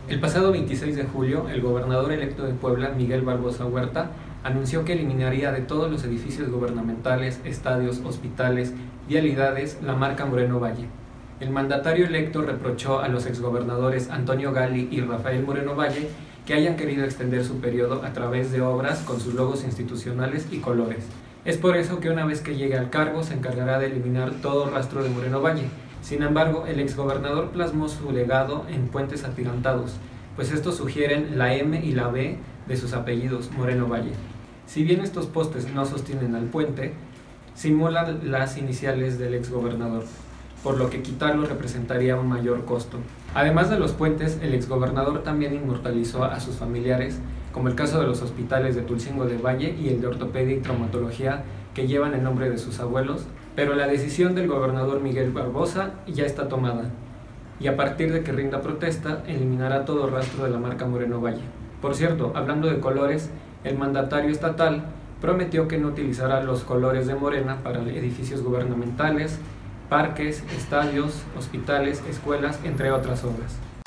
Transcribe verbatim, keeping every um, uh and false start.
El pasado veintiséis de julio, el gobernador electo de Puebla, Miguel Barbosa Huerta, anunció que eliminaría de todos los edificios gubernamentales, estadios, hospitales, vialidades, la marca Moreno Valle. El mandatario electo reprochó a los exgobernadores Antonio Gali y Rafael Moreno Valle que hayan querido extender su periodo a través de obras con sus logos institucionales y colores. Es por eso que una vez que llegue al cargo se encargará de eliminar todo rastro de Moreno Valle. Sin embargo, el exgobernador plasmó su legado en puentes atirantados, pues estos sugieren la M y la B de sus apellidos, Moreno Valle. Si bien estos postes no sostienen al puente, simulan las iniciales del exgobernador, por lo que quitarlo representaría un mayor costo. Además de los puentes, el exgobernador también inmortalizó a sus familiares, como el caso de los hospitales de Tulcingo del Valle y el de ortopedia y traumatología, que llevan el nombre de sus abuelos, pero la decisión del gobernador Miguel Barbosa ya está tomada, y a partir de que rinda protesta, eliminará todo rastro de la marca Moreno Valle. Por cierto, hablando de colores, el mandatario estatal prometió que no utilizará los colores de Morena para edificios gubernamentales, parques, estadios, hospitales, escuelas, entre otras obras.